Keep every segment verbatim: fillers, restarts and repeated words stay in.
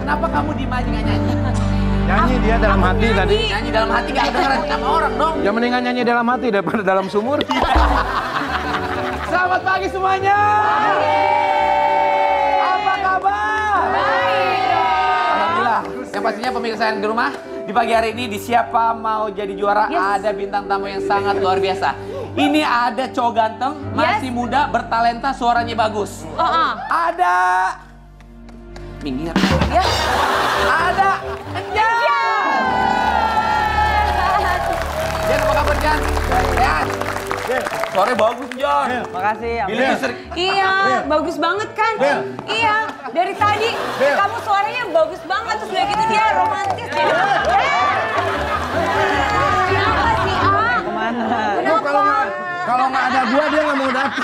Kenapa kamu diem aja nggak nyanyi? Nyanyi dia dalam hati nyanyi. tadi. Nyanyi dalam hati gak kedengeran sama orang dong. Ya mendingan nyanyi dalam hati daripada dalam sumur. Selamat pagi semuanya. Apa kabar? Baik. Alhamdulillah. Yang pastinya pemirsa yang di rumah, di pagi hari ini di Siapa Mau Jadi Juara Yes. ada bintang tamu yang sangat luar biasa. Ini ada cowok ganteng, masih Yes. muda, bertalenta, suaranya bagus. Oh, oh. Ada minggir. Ya. Ada Enjan. Jan, apa kabar Jan? Sehat. Suaranya bagus Jan. Makasih ya. Billy tuh sering. Iya, bagus banget kan? Bel. Iya, dari tadi Bel. kamu suaranya bagus banget, terus udah gitu dia romantis. Dia. Kenapa sih, Ah? Kemana? Lu kalau nggak kalau nggak ada gua dia nggak mau datang.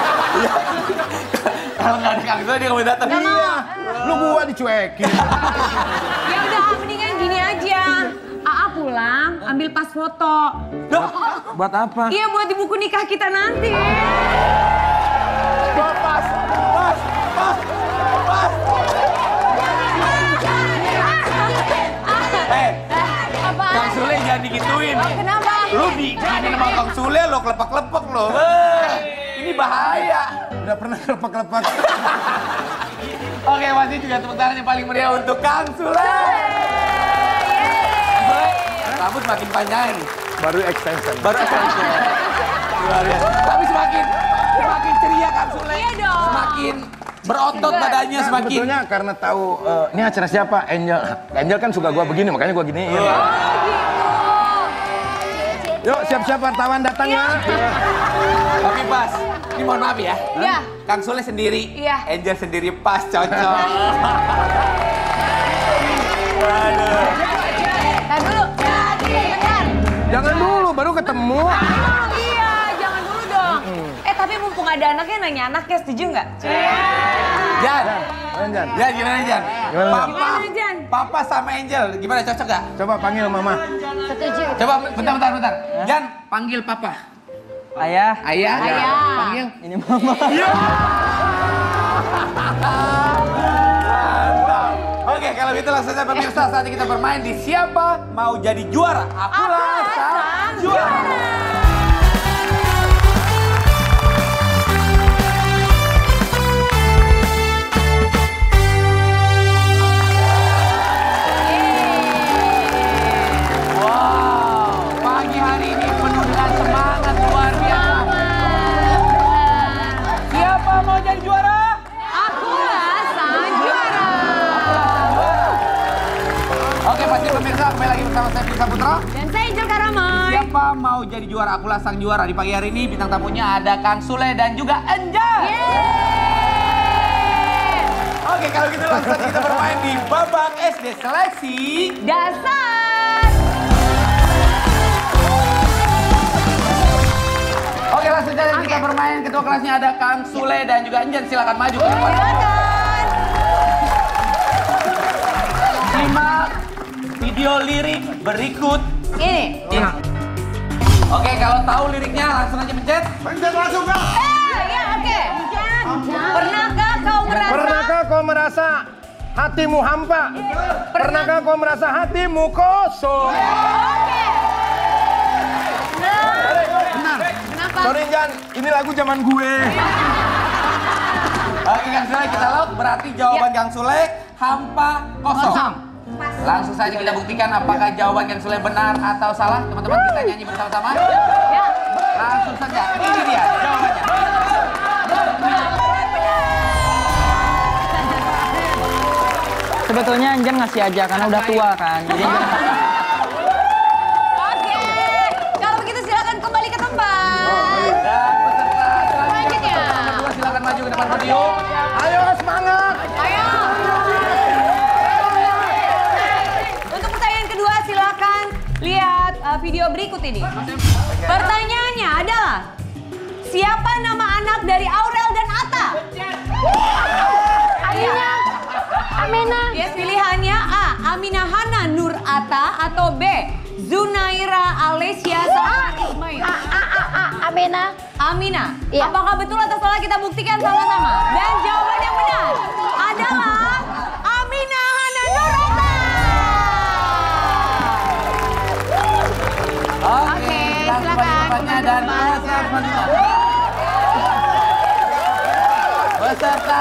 Kalau nggak ada Kang Zoe dia nggak mau datang. Iya. Lu gua dicuekin. Ya udah, mendingan gini aja. Aa pulang, ambil pas foto. Buat apa? Iya, buat di buku nikah kita nanti. Pas, pas, pas, pas. Eh, Kang Sule jangan digituin. Kenapa? Lu di gini sama Kang Sule lo kelepek-kelepek lo. Eh, ini bahaya. Udah pernah kelepek-kelepek. Oke, masih juga tepuk tangan yang paling meriah untuk Kang Sule. Sule, rambut makin panjang. Baru extension. Baru extension. Luar biasa. Tapi semakin semakin ceria Kang Sule. Iya dong. Semakin berotot badannya Nah, semakin. sebetulnya karena tahu eh, ini acara siapa? Angel. Angel kan suka gua begini, makanya gua giniin. Yuk, siap-siap wartawan datang ya. Tapi pas, ini mohon maaf ya. Iya. Kang Sule sendiri, Iya. Angel sendiri pas cocok. Aduh. Nah dulu, bentar. Jangan dulu, baru ketemu. Oh iya, jangan dulu dong. Eh tapi mumpung ada anaknya, nanya anaknya, setuju nggak? Jan, Jan, Jan gimana Jan? Gimana? Papa, Gimana, Jan? Papa sama Angel, gimana cocok gak? coba panggil mama. Setuju. Coba bentar, bentar, bentar. Jan, panggil Papa. Ayah. Ayah, Ayah. panggil. Ini mama. Mantap. Oke, kalau gitu langsung saja pemirsa, saatnya kita bermain di Siapa Mau Jadi Juara. Akulah sang juara. Wow, pagi hari ini penuh dengan semangat luar biasa. Siapa mau jadi juara? Akulah sang juara. Oke, pasti pemirsa kembali lagi bersama saya Firsa Putra. Dan saya Angel Karamai. Siapa mau jadi juara? Akulah sang juara. Di pagi hari ini bintang tamunya ada Kang Sule dan juga Angel. Oke, kalau gitu langsung kita bermain di babak S D seleksi. Dasar. Oke, langsung saja kita bermain. Ketua kelasnya ada Kang Sule dan juga Angel. Silakan maju ke depan. Silakan. Simak video lirik berikut Ini. ini. Oke, kalau tahu liriknya langsung aja pencet. Pencet langsung kak. Eh, ya oke. Pernahkah kau merasa? Pernahkah kau merasa hatimu hampa? Pernahkah kau merasa hatimu kosong? Oke. Benar. Kenapa? Sorry Jan, ini lagu zaman gue. Oke, Kang Sule kita lock. Berarti jawaban Kang Sule hampa kosong. Langsung saja kita buktikan apakah jawaban Kang Sule benar atau salah. Teman-teman kita nyanyi bersama-sama. Ya. Langsung saja. Ini dia jawabannya. Sebetulnya Anjan ngasih aja karena udah tua kan. Jadi Anjan Oke. Kalau begitu silakan kembali ke tempat. Dan peserta selanjutnya. Selanjutnya. Nomor dua silakan maju ke depan podium. Ayo semangat. Ayo. Untuk pertanyaan kedua silakan lihat uh, video berikut ini. Pertanyaannya adalah siapa nama anak dari Aurel dan Atta? Amina. Amina. Yes, pilihannya A. Amina Hana Nur Atta atau B. Zunaira Alesia Sama Ismail. A, A, A, A, Amina. Amina. Iya. Apakah betul atau salah kita buktikan sama-sama? Dan jawaban yang benar adalah Amina Hana Nur.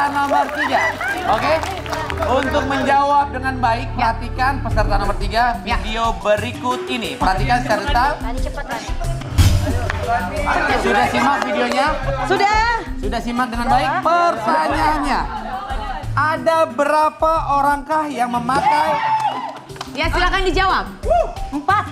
nomor tiga. Oke? Untuk menjawab dengan baik, perhatikan peserta nomor tiga video berikut ini. Perhatikan secara detail. Tadi cepat kan? Sudah simak videonya? Sudah. Sudah simak dengan baik? Pertanyaannya, ada berapa orangkah yang memakai? Ya silakan dijawab. Empat.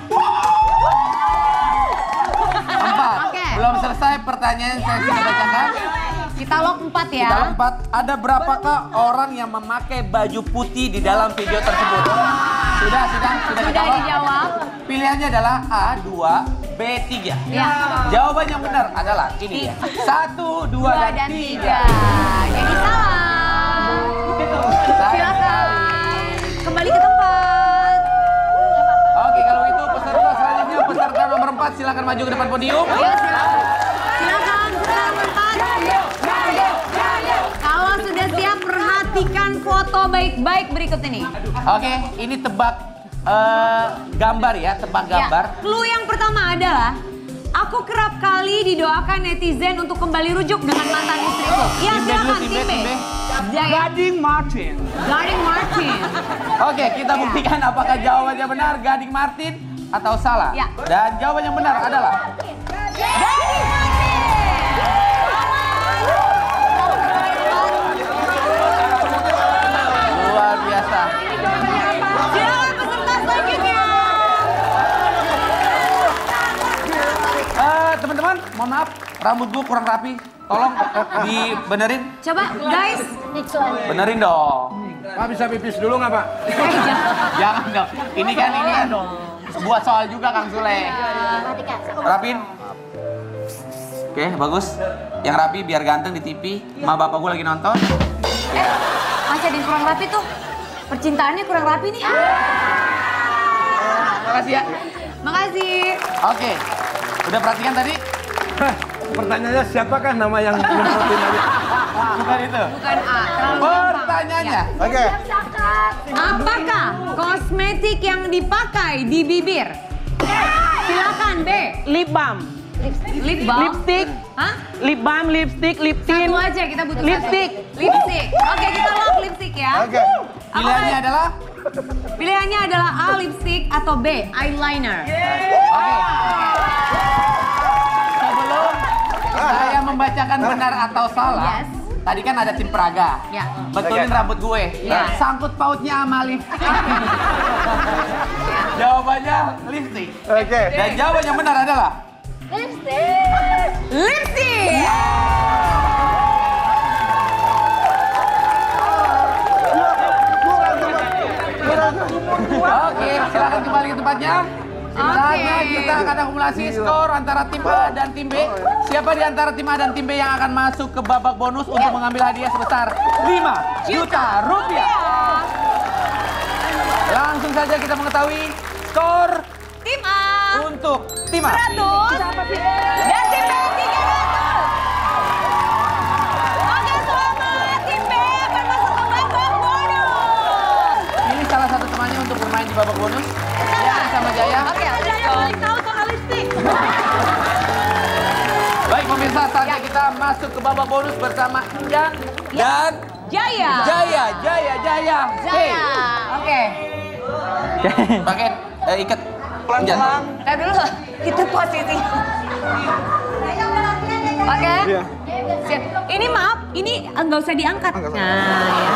Empat. Oke. Belum selesai pertanyaan saya sudah bacakan. Kita lock empat ya. Di dalam empat, ada berapakah orang yang memakai baju putih di dalam video tersebut? Sudah, sudah, sudah Sudah dijawab. dijawab. Pilihannya adalah A dua, B tiga. Ya. Jawaban yang benar adalah ini dia. Satu, dua, Dua dan dan tiga. tiga. Jadi salah. Silakan kembali ke tempat. Oke, kalau itu peserta selanjutnya peserta nomor empat silakan maju ke depan podium. Ya silakan. Silakan peserta nomor empat. Kalau sudah siap perhatikan foto baik-baik berikut ini. Oke, ini tebak eh, gambar ya, tebak gambar. Ya, clue yang pertama adalah aku kerap kali didoakan netizen untuk kembali rujuk dengan mantan istriku. Ya Tim B dulu, silakan tim B, tim B. tim B. Ya, ya. Gading Martin. Gading Martin. Oke, kita buktikan apakah jawabannya benar Gading Martin atau salah. Ya. Dan jawaban yang benar adalah Gading Martin. luar biasa. Silakan peserta selanjutnya. Eh, teman-teman, mohon maaf, rambut gue kurang rapi. Tolong dibenerin. Coba guys. Next one. Benerin dong. Pak bisa pipis dulu nggak Pak? Jangan dong. Ini kan ini kan buat soal juga Kang Sule. Perhatikan. Rapin. Oke, bagus. Yang rapi biar ganteng di T V. Ma bapak gue lagi nonton. Eh, masih ada yang kurang rapi tuh. Percintaannya kurang rapi nih. Makasih ya. Makasih. Oke. Udah perhatikan tadi? Hah, pertanyaannya siapakah nama yang nyemprotin tadi? Bukan itu. Bukan A. terlalu gampang. Pertanyaannya. Oke. Apakah kosmetik yang dipakai di bibir? Silakan B. Lip balm. Lip balm. Lipstick. Hah? Lip balm, lipstick, lip tint. Satu aja kita butuh Lipstick. satu. Lipstick. Oke, kita lock lipstick ya. Oke. Pilihannya adalah? Pilihannya adalah A lipstick atau B eyeliner. Oke. Sebelum saya membacakan benar atau salah, Yes. tadi kan ada tim Praga. Ya. Betulin rambut gue. Ya. Sangkut pautnya sama lipstick. Jawabannya lipstick. Oke. Dan jawaban yang benar adalah? Lipstick. Oke, silakan kembali ke tempatnya. Saatnya kita akan akumulasi skor antara tim A dan tim B. Siapa di antara tim A dan tim B yang akan masuk ke babak bonus untuk mengambil hadiah sebesar lima juta rupiah? Langsung saja kita mengetahui skor Tim A untuk tim A. seratus dan tim B tiga ratus. Oke, selamat. Tim B akan masuk ke babak bonus. Ini salah satu temannya untuk bermain di babak bonus. Ya, sama Jaya. Oke, Jaya paling tahu soal lipstick. Baik pemirsa, saatnya kita masuk ke babak bonus bersama Jan dan Jaya. Jaya, Jaya, Jaya. Hey, Jaya. Oke. pakai eh, ikat. Jan. Tar dulu. Kita posisi. Oke. Iya. Siap. Ini maaf, ini nggak usah diangkat. Nah, ya.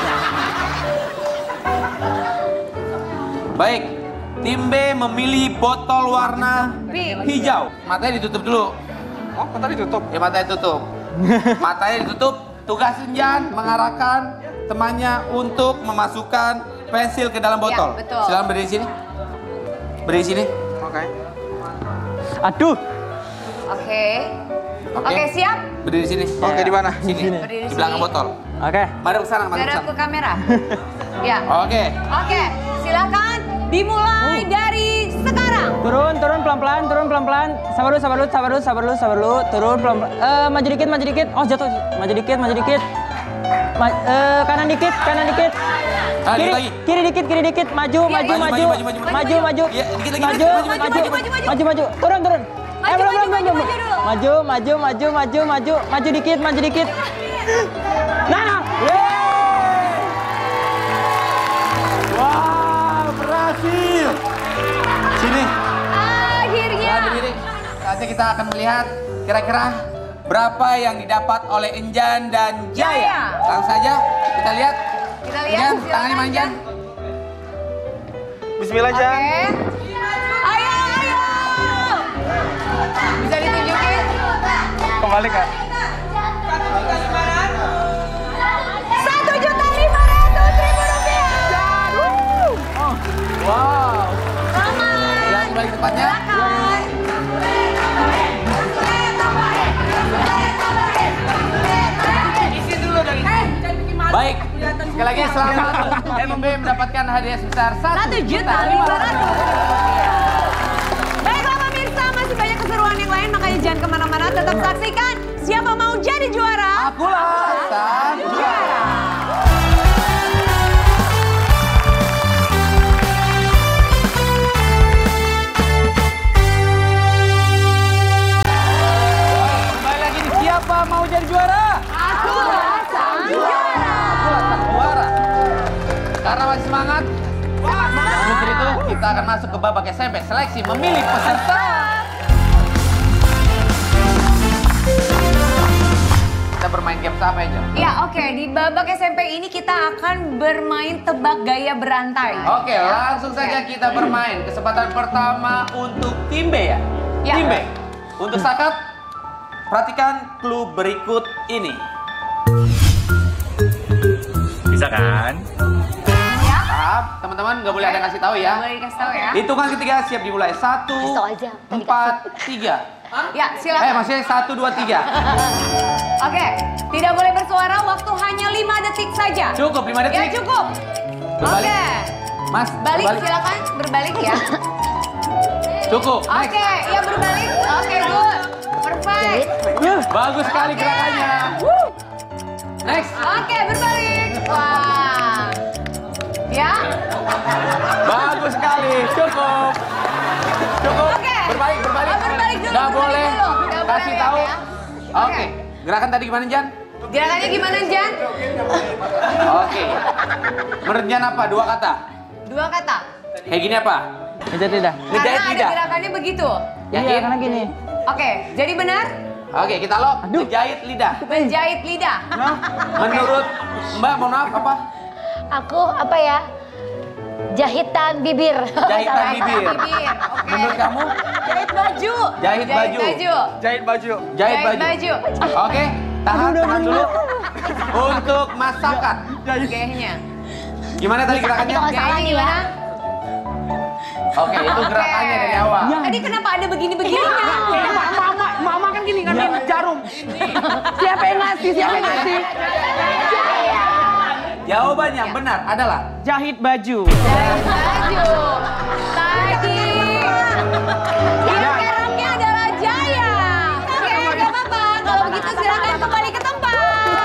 Baik, tim B memilih botol warna Pink. hijau. Matanya ditutup dulu. Oh, kok tadi tutup? Ya matanya tutup. Matanya ditutup. Tugas Jan mengarahkan temannya untuk memasukkan pensil ke dalam botol. Ya, betul. Silakan berdiri sini. Berdiri sini. Oke. Aduh. Oke. Oke, siap? Berdiri sini. Oke, di mana? Sini. Berdiri Di belakang sini. botol. Oke. Mari ke sana, mari ke Garap sana. ke kamera. Ya. Oke. Oke, silakan dimulai dari sekarang. Turun, turun pelan-pelan, turun pelan-pelan. Sabar dulu, sabar dulu, sabar dulu, sabar dulu, sabar dulu. Turun pelan-pelan. Eh, maju dikit, maju dikit. Oh, jatuh. Maju dikit, maju dikit. Ma eh, kanan dikit, kanan dikit. Ah, Kiri, dikit lagi. kiri dikit, kiri dikit. Maju, Iya, maju, iya. maju, Maju, maju, maju, maju, maju. Iya, dikit lagi, Maju, dikit, maju, maju, maju, maju. maju, maju. Turun, turun. Maju, Eh, belum, maju, belum, maju, belum. maju dulu. Maju, maju, maju, maju, maju, maju dikit, maju dikit. Nah, nah. kita akan melihat kira-kira berapa yang didapat oleh Enjan dan Jaya. Jaya. Langsung saja kita lihat. Kita lihat. Enjan, silakan, tangannya mana Enjan? Bismillah, Oke. Jan. Ayo, ayo. Bisa ditunjukin? Kembali, Kak. Satu juta lima ratus ribu rupiah. Wow. Selamat. Ya, kembali ke tempatnya. Silakan. Isi dulu dari. Baik. Sekali lagi selamat untuk M B mendapatkan hadiah sebesar Satu juta lima ratus. Baiklah pemirsa, masih banyak keseruan yang lain, makanya jangan kemana-mana, tetap saksikan Siapa Mau Jadi Juara. Akulah sang juara. Kembali lagi di Siapa Mau Jadi Juara. Akulah sang juara. Akulah sang juara. Karena masih semangat, untuk itu kita akan masuk ke babak S M P seleksi memilih peserta. Kita bermain game apa aja? Ya oke, di babak S M P ini kita akan bermain tebak gaya berantai. Oke, langsung saja kita bermain. Kesempatan pertama untuk tim B ya? Ya. Tim B. Untuk Sakat, perhatikan clue berikut ini. Bisa kan? Ya, Tahap, teman-teman nggak boleh ada yang kasih tahu ya. boleh dikasih tahu ya. Hitungan ketiga siap dimulai. Satu, Kasih tahu aja. empat, tiga. Ya, Eh, silakan. maksudnya satu, dua, tiga. Oke, tidak boleh bersuara, waktu hanya lima detik saja. Cukup, lima Ya detik. cukup. Berbalik. Oke. Mas, Balik, berbalik. silakan berbalik ya. Cukup. Oke, Next. ya berbalik. Oke, good. Perfect. Bagus sekali Oke. gerakannya. Next. Oke, berbalik. Wah. Ya. Bagus sekali. Cukup. Cukup. Oke. Berbalik, berbalik. Oh, berbalik dulu, Nggak berbalik boleh. dulu. Nggak Kasih boleh, tahu. ya. Oke. Oke. Gerakan tadi gimana, Jan? Gerakannya gimana, Jan? Oke. Menurut Jan apa? Dua kata. Dua kata. Kayak gini apa? Ngejat lidah. Ngejahit Karena ada lidah. gerakannya begitu. Iya, Yakin? karena gini. Oke, jadi benar? Oke, kita lock. Ngejahit lidah. Menjahit lidah. Menurut Mbak, mohon maaf apa? Aku apa ya? Jahitan bibir. Jahitan bibir. bibir. Oke. Menurut kamu? Jahit baju. Jahit baju. Jahit baju. Jahit baju. Oke, tahan, tahan dulu. Untuk masakan. Gayanya. Gimana tadi gerakannya? Nggak salah Gayanya nih, gimana? Oke, itu Oke. gerakannya dari awal. Tadi kenapa ada begini-begininya? Mama, mama kan gini kan jarum. Siapa yang ngasih? Siapa yang ngasih? Jawaban yang benar adalah Jahit baju. Jahit baju. Tadi. Yang kerangnya adalah Jaya. Oke, nggak apa-apa. Kalau begitu silakan kembali ke tempat.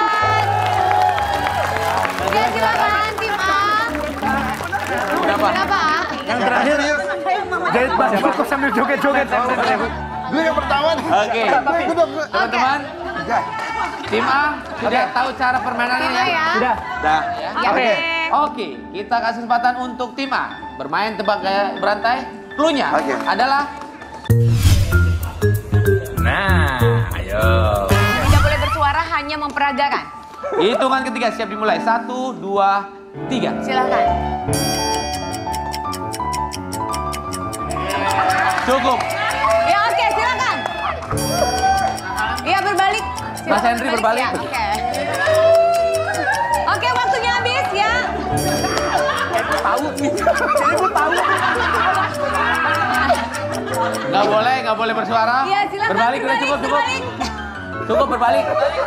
Oke, silakan tim A. berapa? Kenapa? Yang terakhir yuk. Jahit baju kok sambil joget-joget. Gue yang pertama. Oke, teman-teman. Tim A sudah tahu cara permainannya Kita ya? ya. Sudah. Dah. Ya, Oke. oke. Oke, kita kasih kesempatan untuk tim A bermain tebak gaya berantai. Cluenya Oke. adalah Nah, ayo. Tidak boleh bersuara, hanya memperagakan. hitungan ketiga siap dimulai. Satu, dua, tiga. Silakan. Cukup. Ya oke, silakan. Ya berbalik. Silakan Mas Henry berbalik. Ya, oke. Oke, waktunya habis ya. Nggak boleh, nggak boleh bersuara. Iya, silakan. Berbalik, udah cukup, cukup. berbalik. Cukup berbalik.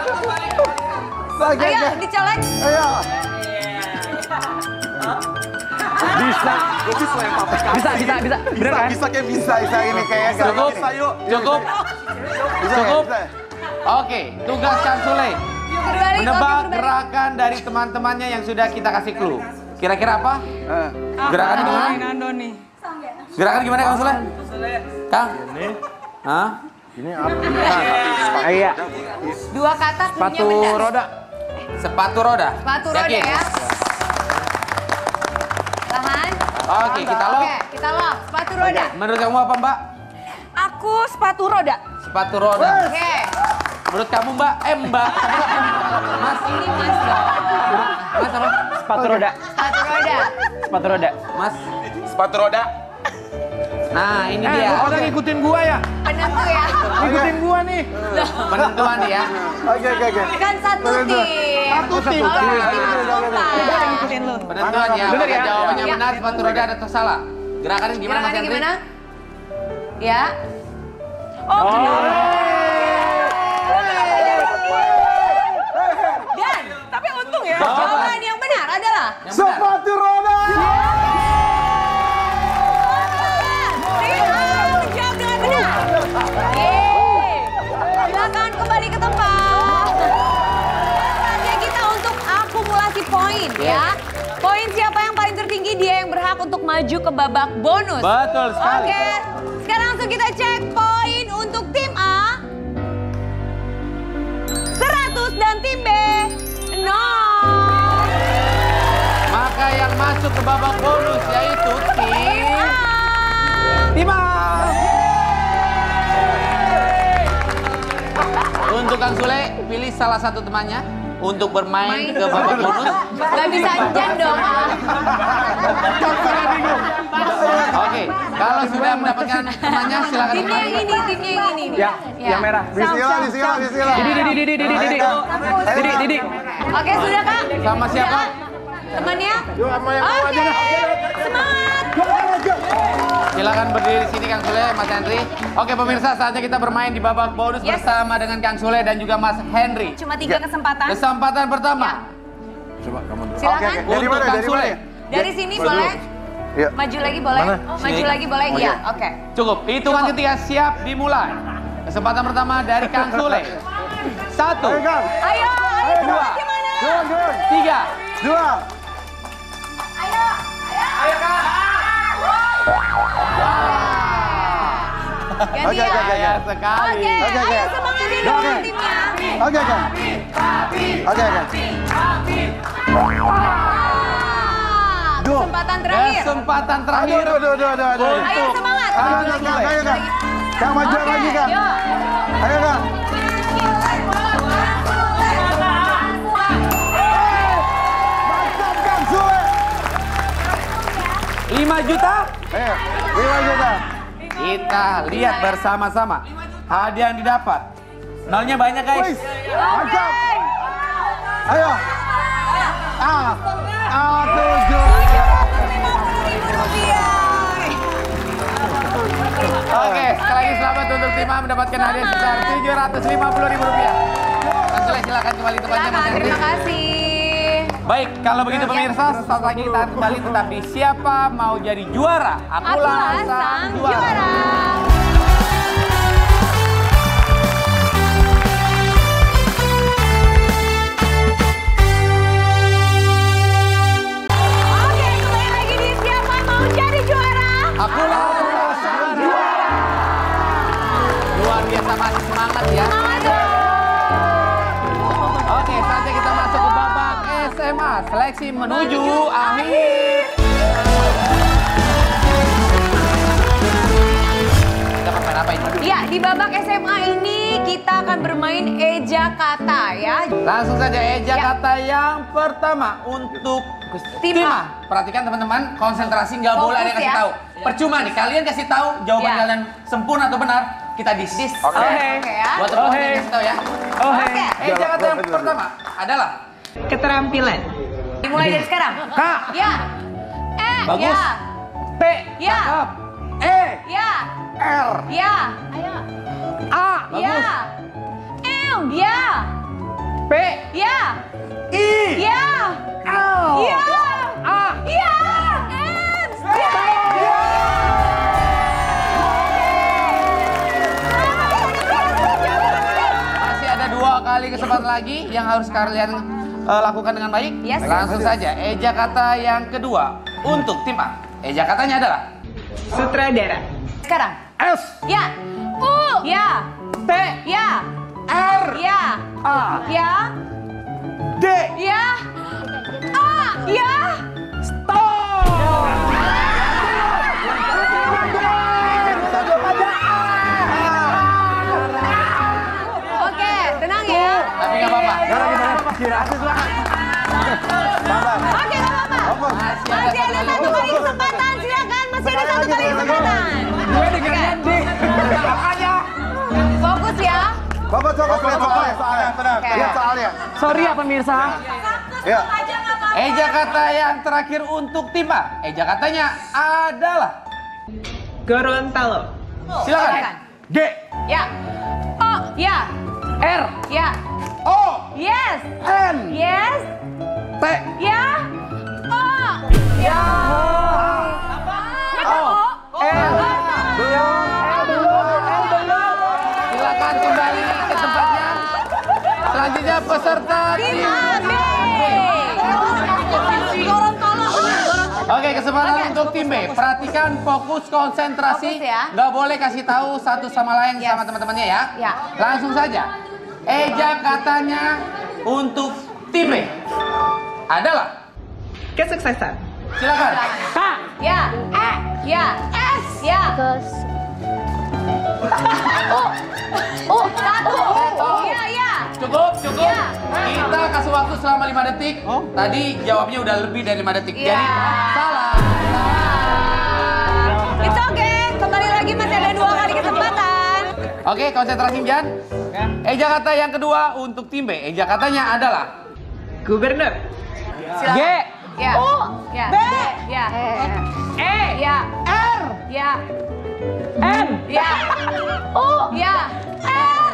Ayo, dicolek. Bisa. Gue bisa yang pakai Bisa, bisa, bisa. Bener kan? Bisa kayak bisa, bisa ini kayak Cukup. Bisa yuk. Cukup. Bisa, Cukup. bisa. Oke, tugas Kang Sule. Berbalik. Menebak oke, berbalik. gerakan dari teman-temannya yang sudah kita kasih clue. Kira-kira apa? Gerakan gimana? Nando nih. Gerakan gimana Kang Sule? Kang? Hah? Ini apa? Iya. Dua kata punya Sepatu benar. roda. Sepatu roda. Sepatu roda Yakin? ya. Tahan. Oke, kita lock. Oke, kita lock. Sepatu roda. Menurut kamu apa, Mbak? Aku Aku sepatu roda. Sepatu roda. Oke. Menurut kamu Mbak? Eh Mbak. Mas. Ini Mas. Mas apa? Sepatu roda. Sepatu roda. Sepatu roda. Mas. Sepatu roda. Nah ini Eh, dia. lu pada ngikutin gua ya? Penentu ya. Ngikutin gua nih. Penentuan ya. Oke, oke, oke. Kan satu tim. Satu tim. Oh, Iya, tim harus kompak. Ngikutin lu. Penentuan ya. Bener ya? Apakah jawabannya Ya. benar sepatu roda atau salah? Gerakannya gimana Mas Gerakannya Henry? gimana? Ya. Oh, Dan, tapi untung ya. Jawaban yang benar adalah Yang benar. Sepatu roda. Tim A menjawab dengan benar. Yeay. Silakan kembali ke tempat. Saatnya kita untuk akumulasi poin ya. Poin siapa yang paling tertinggi dia yang berhak untuk maju ke babak bonus. Betul sekali. Oke, sekarang langsung kita cek poin untuk tim A. seratus dan tim B. nol. Maka yang masuk ke babak bonus yaitu tim A. Tim A. Untuk Kang Sule, pilih salah satu temannya untuk bermain Main. ke babak bonus. Gak bisa jen dong. A. Oke, kalau sudah mendapatkan temannya silakan. Timnya yang ini, timnya yang ini. nih. Ya, yang merah. Bismillah, bismillah, bismillah. Didi, Didi, Didi, Didi, Didi. Didi, Didi. Oke, sudah Kak? Sama siapa? Temannya? Yuk, sama yang mau Oke, aja. semangat. Silakan berdiri di sini Kang Sule, Mas Henry. Oke pemirsa, saatnya kita bermain di babak bonus Yes. bersama dengan Kang Sule dan juga Mas Henry. Cuma tiga kesempatan. Kesempatan pertama Coba kamu dulu. Silakan. Oke, oke. Dari untuk mana, Kang dari Sule. mana ya? Dari sini boleh? Iya. Maju lagi boleh? Mana? Maju Sini. lagi boleh? Iya, oke. Cukup. Hitungan Cukup. ketiga siap dimulai. Kesempatan pertama dari Kang Sule. Satu, Ayo, Kang. Ayo, ayo Dua. semua gimana? Dua, dua. tiga. Dua. Gantian. Oke, oke, oke. Kaya sekali. Oke, Oke, oke. ayo semangatin Oke. dong timnya. Oke, Kang. Oke, Kang. Ah, Duh. Kesempatan terakhir. Kesempatan Aduh, terakhir. aduh, aduh, aduh, aduh, aduh. Ayo semangat. Ayo, Maju Kang, lagi. ayo, Kang. Kang, maju Oke, lagi, Kang. yuk. Ayo, Kang. Mantap, Kang Sule. lima juta. Ayo, lima juta. Kita lihat bersama-sama hadiah yang didapat. Nolnya banyak guys. Wih, mantap. Ayo. Ah, ah, tujuh. Oke, sekali lagi selamat untuk tim A mendapatkan hadiah sebesar tujuh ratus lima puluh ribu rupiah. Kang Sule silakan kembali tempatnya Mas Silakan, Henry. terima kasih. Baik, kalau begitu pemirsa, saat lagi kita kembali tetap di Siapa Mau Jadi Juara. Akulah Akulah sang juara. Oke, kembali lagi di Siapa Mau Jadi Juara. Akulah sang juara. Luar biasa masih semangat ya. Semangat dong. Oke, saatnya kita masuk ke babak S M A. Seleksi menuju akhir. Kita bermain apa ini? Ya, di babak S M A ini kita akan bermain eja kata ya. Langsung saja eja Ya. kata yang pertama untuk Tim tim A. A. Perhatikan teman-teman, konsentrasi nggak boleh ada yang Fokus kasih ya. tahu. Percuma nih, kalian kasih tahu jawaban Ya. kalian sempurna atau benar, kita dis. Dis. Oke. Oke ya. Buat teman-teman yang kasih tahu ya. Oh, Oke. hey. Eja kata yang betul. pertama adalah Keterampilan. Dimulai dari sekarang. K. Ya. E. Bagus. Ya. P. Ya. cakep. E. Ya. R. Ya. A. Ya. M. Ya. P. Ya. I. Ya. L. Ya. A. Ya. M. Ya. Masih ada dua kali kesempatan lagi yang harus kalian eh, lakukan dengan baik. Yes. Langsung saja, eja kata yang kedua untuk tim A. Eja katanya adalah Sutradara. Sekarang. S. Ya. U. Ya. T. Ya. R. Ya. A. Ya. D. Ya. A. Ya. Stop. Bapak coba lihat soalnya. Tenang, tenang. Lihat soalnya. Sorry ya pemirsa. Ya. Eja kata yang terakhir untuk tim A. Eja katanya adalah Gorontalo. silakan. G. Ya. O. Ya. R Ya. O Yes. N Yes. T Ya. O. Ya. O N. Silakan kembali ke tempatnya. Selanjutnya peserta tim B. Gorontalo. Oke, kesempatan untuk tim B. Perhatikan, fokus, konsentrasi. Fokus ya. Nggak boleh kasih tahu satu sama lain Yes. sama teman-temannya ya. Ya. Langsung saja. Eja katanya untuk tim B adalah Kesuksesan. silakan. K. Ya. E. Ya. S. Ya. Kes. U. Satu. Ya. Ya. Cukup, cukup. Ya. Kita kasih waktu selama lima detik. Tadi jawabnya udah lebih dari lima detik. Ya. Jadi salah. It's okay. Kembali lagi masih ada dua kali kesempatan. Oke, konsentrasi Jan. Eja kata yang kedua untuk tim B. Eja katanya adalah Gubernur. G. Ya. U. Ya. B. Ya. E. Ya. R. Ya. M. Ya. U. Ya. R.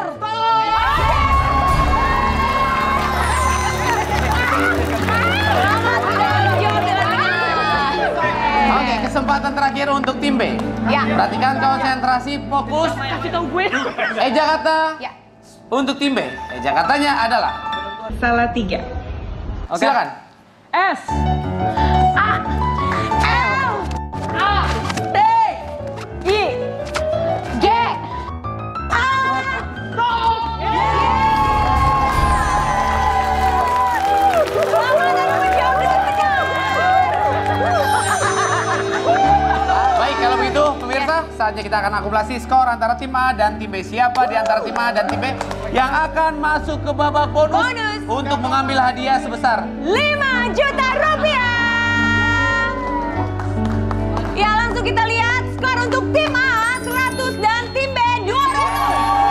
Selamat sudah menjawab dengan benar. Oke, kesempatan terakhir untuk tim B. Ya. Perhatikan, konsentrasi, fokus. Kasih tau gue. Eja kata Ya. untuk tim B. Eja katanya adalah Salah tiga. silakan. S. A. L. A. T. I. G. A. Selamat sudah menjawab dengan benar. Baik, kalau begitu pemirsa, saatnya kita akan akumulasi skor antara tim A dan tim B. Siapa di antara tim A dan tim B yang akan masuk ke babak bonus, Bonus. untuk mengambil hadiah sebesar lima juta rupiah. Ya, langsung kita lihat skor untuk tim A seratus dan tim B dua ratus.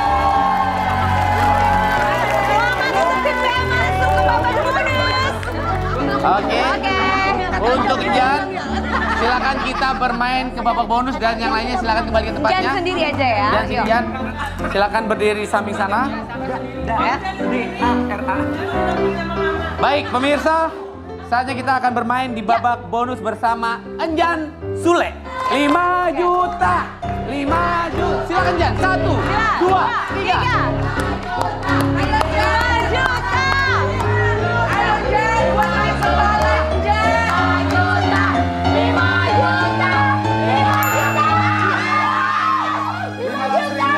Selamat untuk tim B masuk ke babak bonus. Oke. Oke. Untuk Jan, silakan kita bermain ke babak bonus dan yang lainnya silakan kembali ke tempatnya. Jan sendiri aja ya. Jan, sini Yuk. Jan. Silakan berdiri di samping sana. Ya. Baik, pemirsa, saatnya kita akan bermain di babak bonus bersama Enjan Sule. lima juta. lima juta. Silakan Jan. Satu, Dua, dua, tiga. tiga. lima juta. Ayo Jen, buat main sekolah. Jen. lima juta. lima juta. lima juta.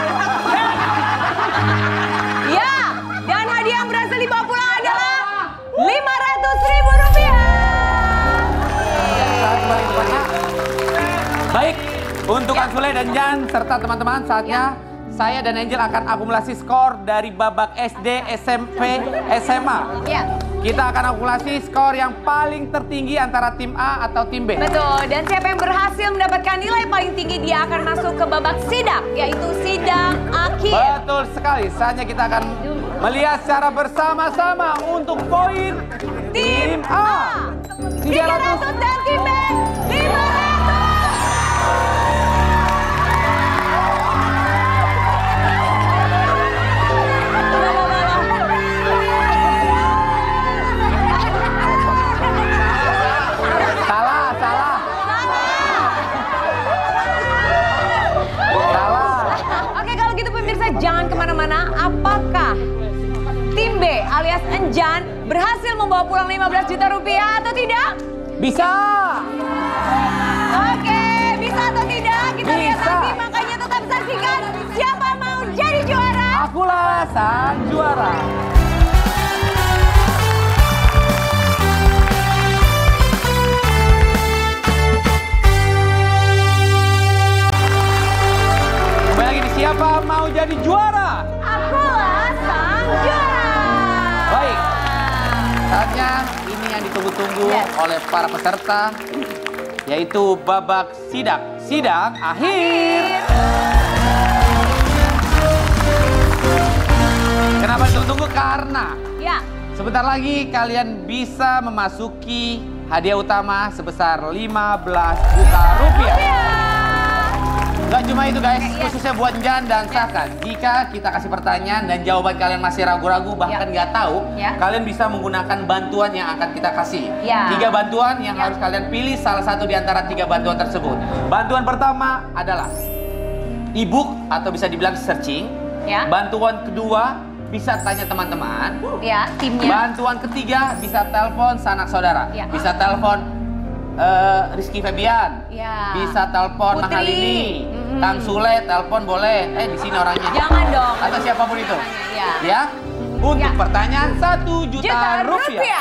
Ya, dan hadiah yang berhasil dibawa pulang adalah lima ratus ribu rupiah. Saat kembali ke tempatnya. Baik, untuk Kang Sule dan Jan serta teman-teman, saatnya saya dan Angel akan akumulasi skor dari babak S D, S M P, S M A. Ya, Kita akan akumulasi skor yang paling tertinggi antara tim A atau tim B. betul. Dan siapa yang berhasil mendapatkan nilai paling tinggi, dia akan masuk ke babak sidang, yaitu sidang akhir. Betul sekali, saatnya kita akan melihat secara bersama-sama untuk poin tim A. tiga ratus dan tim B lima ratus. Salah, salah. Salah. Oke, kalau gitu pemirsa jangan kemana-mana. Apakah tim B alias Enjan berhasil membawa pulang lima belas juta rupiah atau tidak? Bisa. Oke, bisa atau tidak? Kita lihat Bisa. nanti, makanya tetap saksikan siapa mau jadi juara. Akulah sang juara. Kembali lagi di siapa mau jadi juara. Akulah sang juara. Baik, saatnya ini yang ditunggu-tunggu Yes. oleh para peserta, yaitu babak sidang. Sidang akhir. Kenapa ditunggu-tunggu? Karena Ya. sebentar lagi kalian bisa memasuki hadiah utama sebesar lima belas juta rupiah. Gak cuma itu guys, Oke, iya. khususnya buat Jan dan Saka. Jika kita kasih pertanyaan dan jawaban kalian masih ragu-ragu, bahkan nggak tahu, Ya. kalian bisa menggunakan bantuan yang akan kita kasih. Ya. Tiga bantuan yang Ya. harus kalian pilih salah satu di antara tiga bantuan tersebut. Bantuan pertama adalah e-book atau bisa dibilang searching. Ya. Bantuan kedua bisa tanya teman-teman. Ya, timnya. Bantuan ketiga bisa telepon sanak saudara. Ya. Bisa telepon eh, Rizky Febian. Ya. Bisa telepon Putri. Mahalini. Mm-mm. Kang Sule telepon boleh. Eh di sini orangnya. Jangan dong. Atau siapapun itu. Ya. Ya. Untuk Ya. pertanyaan satu juta, Juta rupiah. rupiah.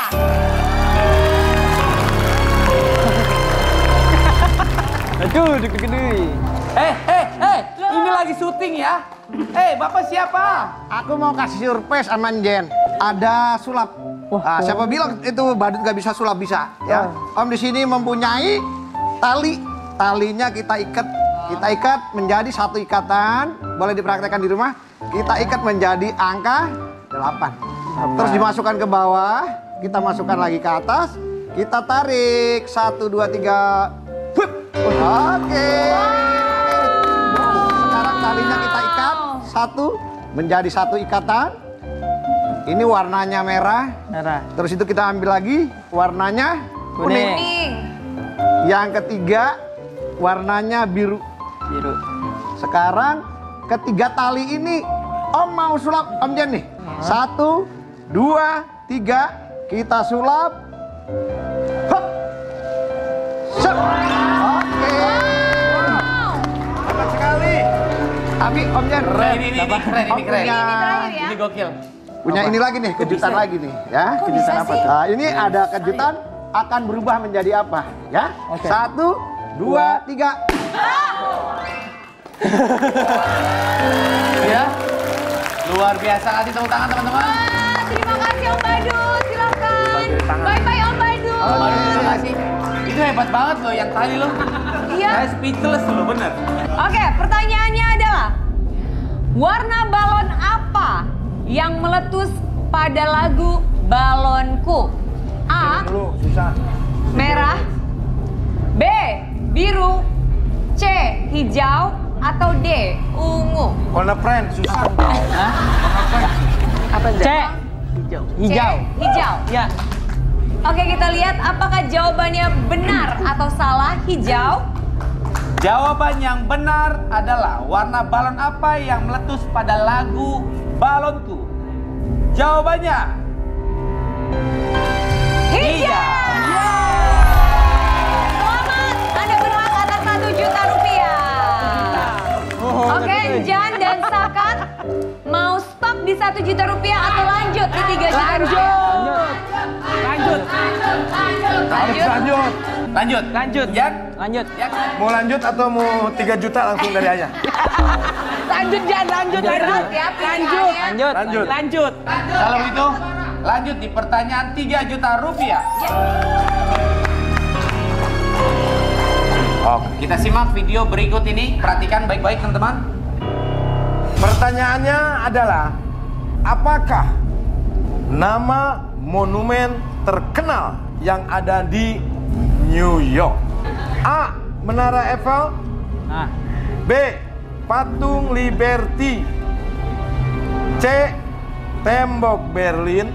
Aduh, deg-deg. Eh, eh, eh. Ini lagi syuting ya. Eh, Bapak siapa? Aku mau kasih surprise sama Jen. Ada sulap. Ah, siapa bilang itu badut nggak bisa sulap bisa? Ya. Om di sini mempunyai tali. Talinya kita ikat, kita ikat menjadi satu ikatan. Boleh dipraktekkan di rumah. Kita ikat menjadi angka delapan. Terus dimasukkan ke bawah. Kita masukkan lagi ke atas. Kita tarik satu dua tiga. Hup. Oke. Sekarang talinya kita ikat satu menjadi satu ikatan. Ini warnanya merah. Merah. Terus itu kita ambil lagi warnanya kuning. Kuning. Kuning. Yang ketiga warnanya biru. Biru. Sekarang ketiga tali ini Om mau sulap Om Jen nih. Satu, dua, tiga. Kita sulap. Hop. Sep. Oke. Hebat sekali. Tapi Om Jen. Keren ini, ini keren, ini Om keren. punya, terakhir ya. Ini gokil. punya ini lagi nih, kejutan lagi nih ya. Kejutan apa tuh? Nah, ini ada kejutan akan berubah menjadi apa ya? Oke. Satu, dua, tiga. Ya. Luar biasa, kasih tepuk tangan teman-teman. Wah, terima kasih Om Badut. Silakan. Bye-bye Om Badut. Oh, Baru terima kasih. Itu hebat banget loh yang tali loh. Iya. Saya speechless loh, bener. Oke, pertanyaannya adalah warna balon apa yang meletus pada lagu Balonku? A. Dulu susah. Merah. B. Biru. C. Hijau. Atau D. Ungu. Warna friend susah. Apa C. C. Hijau. Hijau. Ya. Oke, kita lihat apakah jawabannya benar atau salah. Hijau. Jawaban yang benar adalah warna balon apa yang meletus pada lagu Balonku? Jawabannya Hijau. Selamat, Anda berhak atas satu juta rupiah. Oke, Jan dan Sakat mau stop di satu juta rupiah atau lanjut di tiga juta rupiah? Lanjut. Lanjut. Lanjut. lanjut. Lanjut. Jan, Lanjut. ya. Mau lanjut atau mau tiga juta langsung dari ayah? Lanjut Jan, lanjut, Berat lanjut. ya Lanjut. pilihannya. Lanjut. Lanjut. Lanjut. Kalau begitu, lanjut di pertanyaan tiga juta rupiah. Oke, kita simak video berikut ini. Perhatikan baik-baik teman-teman. Pertanyaannya adalah, apakah nama monumen terkenal yang ada di New York? A. Menara Eiffel. Nah. B. Patung Liberty. C. Tembok Berlin.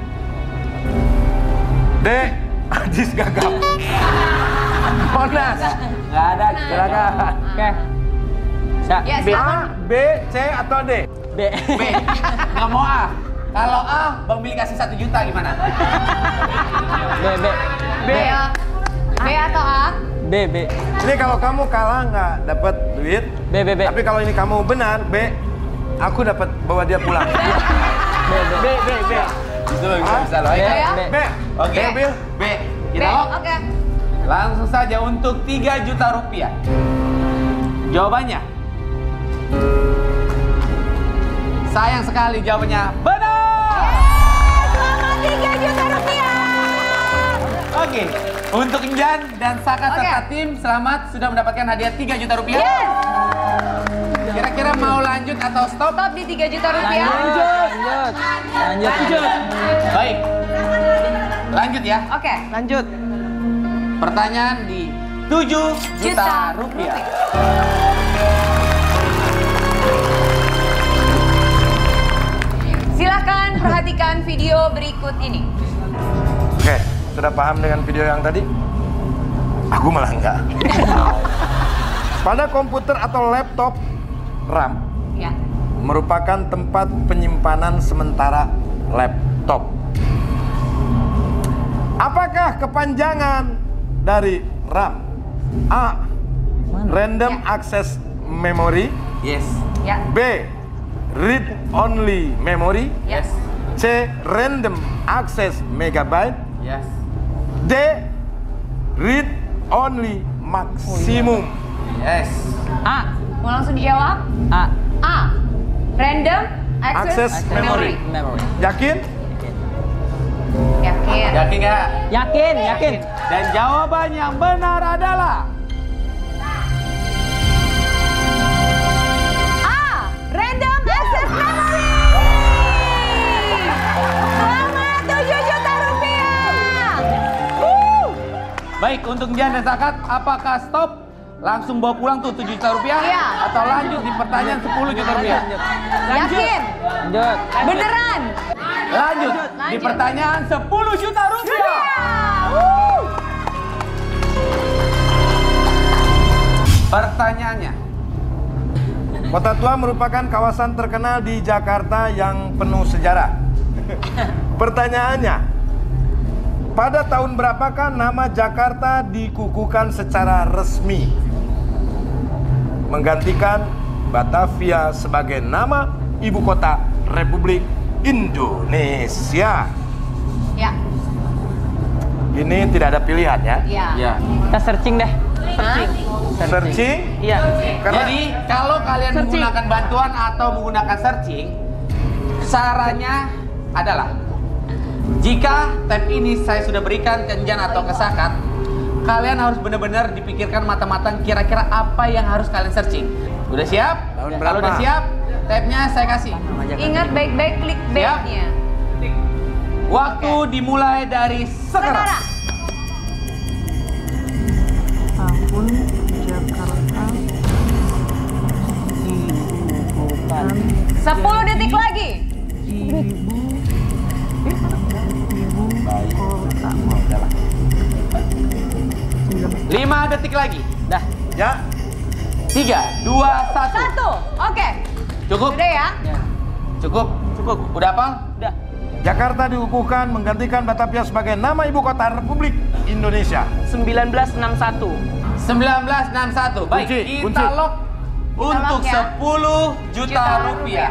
D. Addis Gagap. Monas. Nggak ada. Silakan. Oke. Sa Ya, B. silakan. A, B, C atau D? B. B. Nggak mau A. Kalau A, Bang Billy kasih satu juta gimana? B. B. B. B atau A? B. B. Ini kalau kamu kalah nggak dapat duit. B. B. B. Tapi kalau ini kamu benar, B, aku dapat bawa dia pulang. B. B. B, B, B. Itu bisa bisa loh. B. ya. B. B. Oke, B, Bil. B. B. Kita lock. Oke. Langsung saja untuk tiga juta rupiah. Jawabannya. Sayang sekali jawabannya benar. Selamat tiga juta rupiah. Oke, untuk Injan dan Saka Oke. serta tim selamat sudah mendapatkan hadiah tiga juta rupiah. Yes. Kira-kira mau lanjut atau stop? Stop di tiga juta rupiah. Lanjut. Lanjut. Lanjut. Lanjut. Baik. Lanjut ya. Oke. Lanjut. Pertanyaan di tujuh juta rupiah. Silakan perhatikan video berikut ini. Oke, sudah paham dengan video yang tadi? Aku malah enggak. Pada komputer atau laptop, RAM Ya. merupakan tempat penyimpanan sementara laptop. Apakah kepanjangan dari RAM? A. Random Access Memory. Yes. Ya. B. Read Only Memory. Yes. C. Random Access Megabyte. Yes. D. Read Only Maximum. Yes. A. Mau langsung dijawab? A. A. Random Access, Access Memory. Memory. Yakin? Yakin. Yakin nggak? Yakin, yakin. Dan jawaban yang benar adalah A. Random Access Memory. Selamat tujuh juta rupiah. Woo. baik untuk Jan dan Sakat. Apakah stop? Langsung bawa pulang tuh tujuh juta rupiah? Iya. Atau lanjut di pertanyaan sepuluh juta rupiah? Yakin? Lanjut. Beneran? Lanjut di Lanjut. pertanyaan sepuluh juta rupiah. Woo. Pertanyaannya, Kota Tua merupakan kawasan terkenal di Jakarta yang penuh sejarah. Pertanyaannya, pada tahun berapakah nama Jakarta dikukuhkan secara resmi? Menggantikan Batavia sebagai nama ibu kota Republik Indonesia. Ya. Ini tidak ada pilihan ya. Ya. ya. Kita searching deh. Hah? Searching. Iya. Karena Jadi kalau kalian Searching. menggunakan bantuan atau menggunakan searching, sarannya adalah jika tab ini saya sudah berikan ke Jan atau ke Sakat, kalian harus benar-benar dipikirkan matang-matang kira-kira apa yang harus kalian searching. Udah siap? Tahun Kalau udah berapa? siap, tabnya saya kasih. Ingat baik-baik klik backnya. Waktu dimulai dari sekarang. Sekarang. Tahun Jakarta dibukukan. sepuluh detik lagi. lima detik lagi. Dah. ya, tiga, dua, satu. Satu. Oke. Cukup? Sudah ya? Ya. Cukup? Cukup. Udah apa? Udah. Jakarta dikukuhkan menggantikan Batavia sebagai nama ibu kota Republik Indonesia. seribu sembilan ratus enam puluh satu. sembilan belas enam puluh satu. Baik, Kunci, kita kunci. lock untuk lock ya. sepuluh juta Juta rupiah.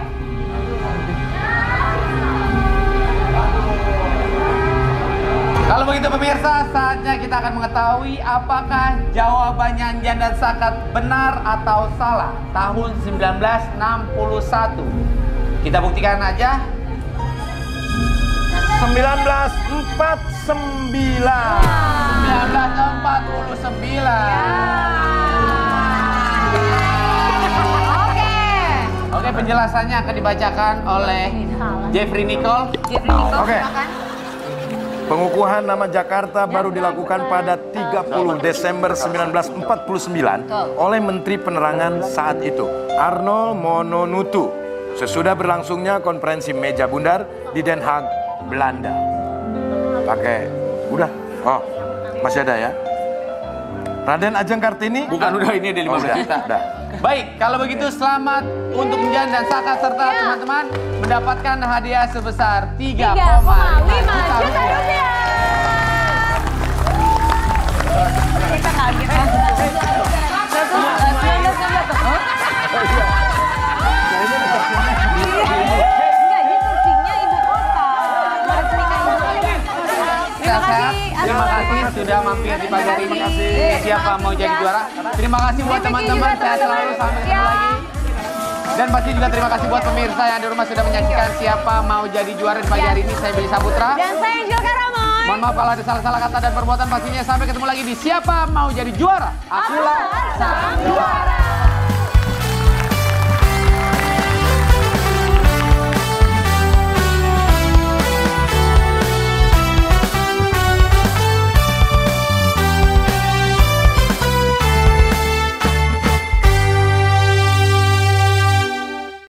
Kalau begitu pemirsa, saatnya kita akan mengetahui apakah jawabannya Jan dan Sakat benar atau salah tahun seribu sembilan ratus enam puluh satu. Kita buktikan aja. seribu sembilan ratus empat puluh sembilan. seribu sembilan ratus empat puluh sembilan. Oke. Oke, penjelasannya akan dibacakan oleh Jeffrey Nicole. Jeffrey Nicole, Oke. silakan. Pengukuhan nama Jakarta baru dilakukan pada tiga puluh Desember seribu sembilan ratus empat puluh sembilan oleh Menteri Penerangan saat itu, Arnold Mononutu, sesudah berlangsungnya konferensi meja bundar di Den Haag, Belanda. Pakai, udah, oh masih ada ya. Raden Ajeng Kartini. Bukan, udah, ini ada lima belas Oh, udah, juta. udah. Baik, kalau begitu selamat untuk Jan dan Sakat serta Ya. teman-teman mendapatkan hadiah sebesar tiga tiga koma koma lima lima juta juta rupiah. rupiah. Kita kaget. Enggak, ini searchingnya ibu kota. Bukan pernikahan ibu kota. Terima Sehat-sehat. kasih. Terima atas kasih waktunya. sudah mampir di pagi hari ini. Terima kasih. Siapa mau jadi juara? Terima kasih buat Terima kasih teman-teman. juga Sehat selalu, teman-teman. sampai ketemu Ya. lagi. Dan pasti juga terima kasih buat pemirsa yang di rumah sudah menyaksikan siapa mau jadi juara di pagi Ya. hari ini. Saya Billy Saputra. Dan saya Angel Karamoy. Mohon maaf kalau ada salah-salah kata dan perbuatan pastinya. Sampai ketemu lagi di Siapa Mau Jadi Juara. Akulah Sang juara.